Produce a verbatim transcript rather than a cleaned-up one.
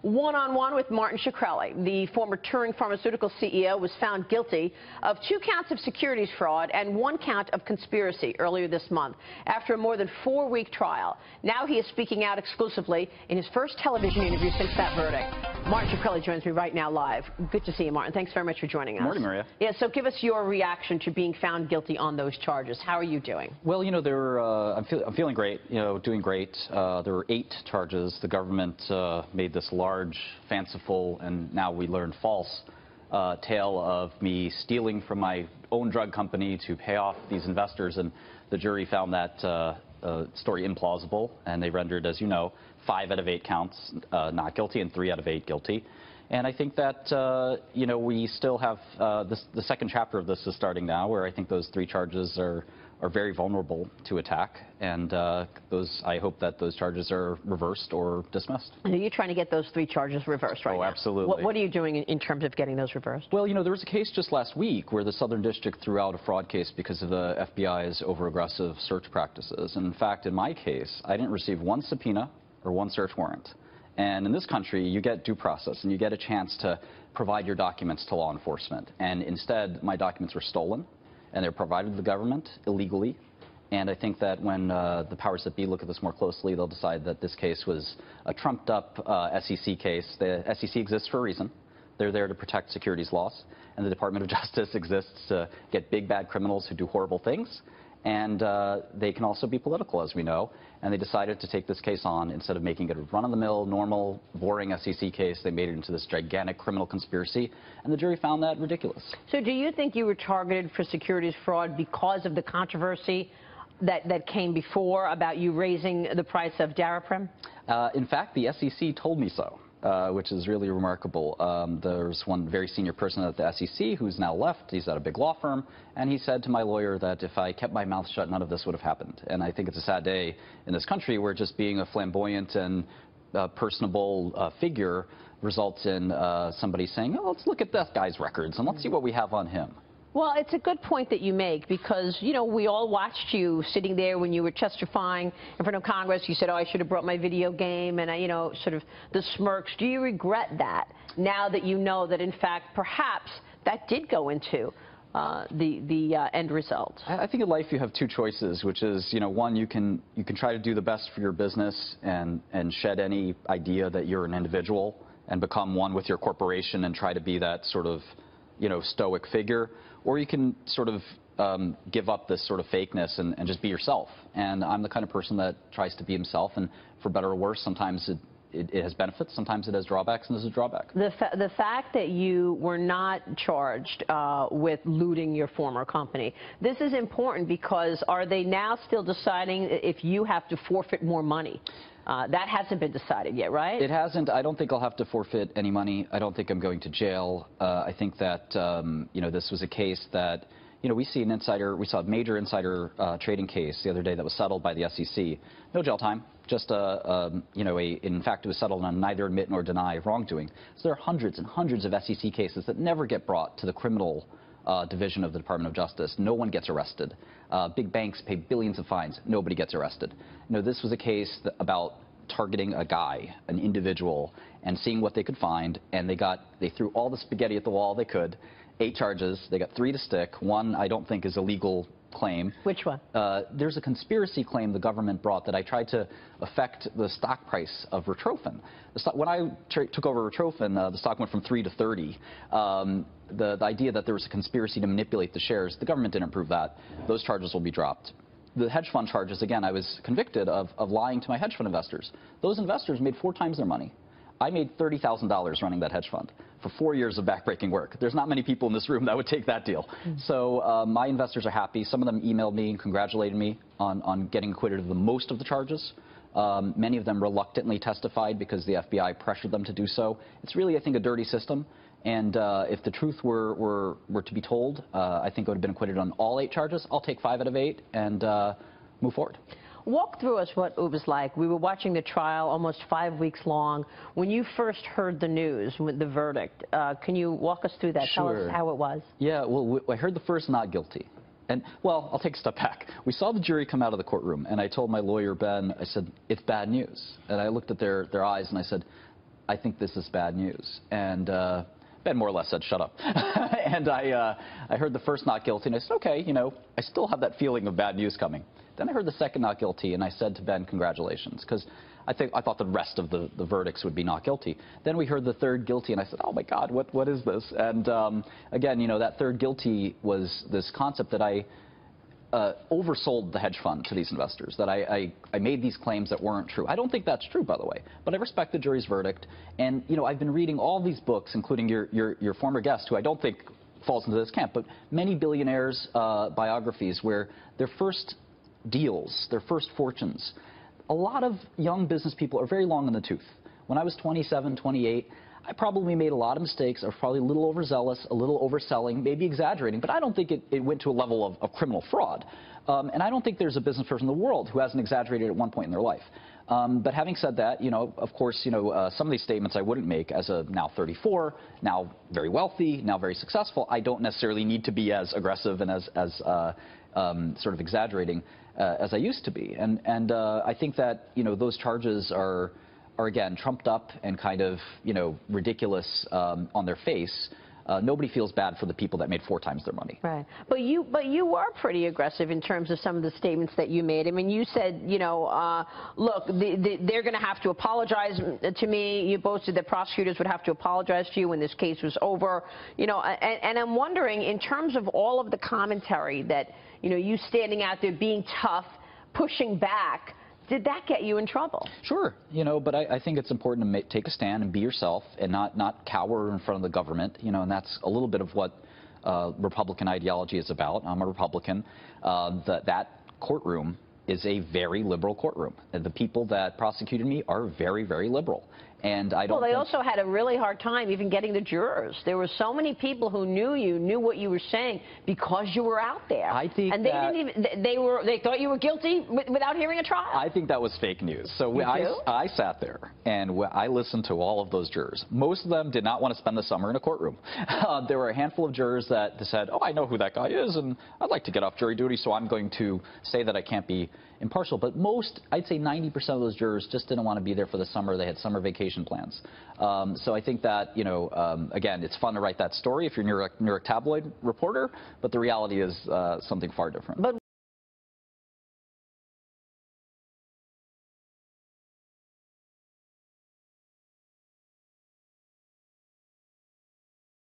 One-on-one with Martin Shkreli. The former Turing Pharmaceutical C E O was found guilty of two counts of securities fraud and one count of conspiracy earlier this month after a more than four-week trial. Now he is speaking out exclusively in his first television interview since that verdict. Martin Shkreli joins me right now live. Good to see you, Martin. Thanks very much for joining us. Good morning, Maria. Yeah, so give us your reaction to being found guilty on those charges. How are you doing? Well, you know, there were, uh, I'm, feel, I'm feeling great, you know, doing great. Uh, there were eight charges. The government uh, made this large, fanciful, and now we learn false uh, tale of me stealing from my own drug company to pay off these investors, and the jury found that uh, uh, story implausible, and they rendered, as you know, five out of eight counts uh, not guilty and three out of eight guilty. And I think that, uh, you know, we still have uh, this, the second chapter of this is starting now, where I think those three charges are, are very vulnerable to attack. And uh, those, I hope that those charges are reversed or dismissed. And are you trying to get those three charges reversed right oh, now? Oh, absolutely. What, what are you doing in, in terms of getting those reversed? Well, you know, there was a case just last week where the Southern District threw out a fraud case because of the F B I's over-aggressive search practices. And in fact, in my case, I didn't receive one subpoena or one search warrant. And in this country, you get due process, and you get a chance to provide your documents to law enforcement. And instead, my documents were stolen, and they were provided to the government illegally. And I think that when uh, the powers that be look at this more closely, they'll decide that this case was a trumped-up uh, S E C case. The S E C exists for a reason. They're there to protect securities laws, and the Department of Justice exists to get big, bad criminals who do horrible things. And uh, they can also be political, as we know. And they decided to take this case on. Instead of making it a run-of-the-mill, normal, boring S E C case, they made it into this gigantic criminal conspiracy. And the jury found that ridiculous. So do you think you were targeted for securities fraud because of the controversy that, that came before about you raising the price of Daraprim? Uh, in fact, the S E C told me so. Uh, which is really remarkable. Um, there's one very senior person at the S E C who's now left. He's at a big law firm, and he said to my lawyer that if I kept my mouth shut, none of this would have happened. And I think it's a sad day in this country where just being a flamboyant and uh, personable uh, figure results in uh, somebody saying, oh, let's look at that guy's records and let's see what we have on him. Well, it's a good point that you make because, you know, we all watched you sitting there when you were testifying in front of Congress. You said, oh, I should have brought my video game, and, I, you know, sort of the smirks. Do you regret that now that you know that, in fact, perhaps that did go into uh, the, the uh, end result? I think in life you have two choices, which is, you know, one, you can, you can try to do the best for your business and, and shed any idea that you're an individual and become one with your corporation and try to be that sort of, you know, stoic figure, or you can sort of um, give up this sort of fakeness and, and just be yourself. And I'm the kind of person that tries to be himself, and for better or worse, sometimes it, it, it has benefits, sometimes it has drawbacks, and this is a drawback. The, fa the fact that you were not charged uh, with looting your former company, this is important because are they now still deciding if you have to forfeit more money? Uh, that hasn't been decided yet, right? It hasn't. I don't think I'll have to forfeit any money. I don't think I'm going to jail. Uh, I think that, um, you know, this was a case that, you know, we see an insider, we saw a major insider uh, trading case the other day that was settled by the S E C. No jail time, just, a, um, you know, a, in fact, it was settled on neither admit nor deny wrongdoing. So there are hundreds and hundreds of S E C cases that never get brought to the criminal Uh, division of the Department of Justice. No one gets arrested. Uh, big banks pay billions of fines. Nobody gets arrested. You know, this was a case that, about targeting a guy, an individual, and seeing what they could find. And they got, they threw all the spaghetti at the wall they could. Eight charges. They got three to stick. One I don't think is a legal claim. Which one? Uh, there's a conspiracy claim the government brought that I tried to affect the stock price of Retrophin. The stock, when I took over Retrophin, uh, the stock went from three to thirty. Um, the, the idea that there was a conspiracy to manipulate the shares, the government didn't prove that. Those charges will be dropped. The hedge fund charges, again, I was convicted of, of lying to my hedge fund investors. Those investors made four times their money. I made thirty thousand dollars running that hedge fund for four years of backbreaking work. There's not many people in this room that would take that deal. Mm-hmm. So uh, my investors are happy. Some of them emailed me and congratulated me on, on getting acquitted of the most of the charges. Um, many of them reluctantly testified because the F B I pressured them to do so. It's really, I think, a dirty system. And uh, if the truth were, were, were to be told, uh, I think I would have been acquitted on all eight charges. I'll take five out of eight and uh, move forward. Walk through us what it was like. We were watching the trial almost five weeks long. When you first heard the news, with the verdict, uh, can you walk us through that? Sure. Tell us how it was. Yeah, well, I heard the first not guilty. And, well, I'll take a step back. We saw the jury come out of the courtroom, and I told my lawyer, Ben, I said, it's bad news. And I looked at their, their eyes, and I said, I think this is bad news. And uh, Ben more or less said, shut up. And I, uh, I heard the first not guilty, and I said, okay, you know, I still have that feeling of bad news coming. Then I heard the second not guilty, and I said to Ben, congratulations, because I think I thought the rest of the, the verdicts would be not guilty. Then we heard the third guilty, and I said, oh my God, what, what is this? And um, again, you know, that third guilty was this concept that I uh, oversold the hedge fund to these investors, that I, I, I made these claims that weren't true. I don't think that's true, by the way, but I respect the jury's verdict. And, you know, I've been reading all these books, including your, your, your former guest, who I don't think falls into this camp, but many billionaires' uh, biographies where their first deals, their first fortunes, a lot of young business people are very long in the tooth. When I was twenty-seven, twenty-eight, I probably made a lot of mistakes. I was probably a little overzealous, a little overselling, maybe exaggerating, but I don't think it, it went to a level of, of criminal fraud. Um, and I don't think there's a business person in the world who hasn't exaggerated at one point in their life. Um, but having said that, you know, of course, you know, uh, some of these statements I wouldn't make as a now thirty-four, now very wealthy, now very successful. I don't necessarily need to be as aggressive and as, as uh, um, sort of exaggerating uh, as I used to be. And, and uh, I think that, you know, those charges are, are again, trumped up and kind of, you know, ridiculous um, on their face. Uh, nobody feels bad for the people that made four times their money. Right. But you, but you were pretty aggressive in terms of some of the statements that you made. I mean, you said, you know, uh, look, the, the, they're going to have to apologize to me. You boasted that prosecutors would have to apologize to you when this case was over. You know, and, and I'm wondering, in terms of all of the commentary that, you know, you standing out there being tough, pushing back, did that get you in trouble? Sure, you know, but I, I think it's important to make, take a stand and be yourself and not, not cower in front of the government, you know, and that's a little bit of what uh, Republican ideology is about. I'm a Republican. Uh, the, that courtroom is a very liberal courtroom. And the people that prosecuted me are very, very liberal. And I don't well, they think... also had a really hard time even getting the jurors. There were so many people who knew you, knew what you were saying because you were out there. I think and they that... didn't even they were they thought you were guilty without hearing a trial. I think that was fake news. So you I, do? I sat there and I listened to all of those jurors. Most of them did not want to spend the summer in a courtroom. Uh, there were a handful of jurors that said, "Oh, I know who that guy is, and I'd like to get off jury duty, so I'm going to say that I can't be impartial." But most, I'd say ninety percent of those jurors just didn't want to be there for the summer. They had summer vacation plans. Um, so I think that, you know, um, again, it's fun to write that story if you're a New York, New York tabloid reporter, but the reality is uh, something far different. But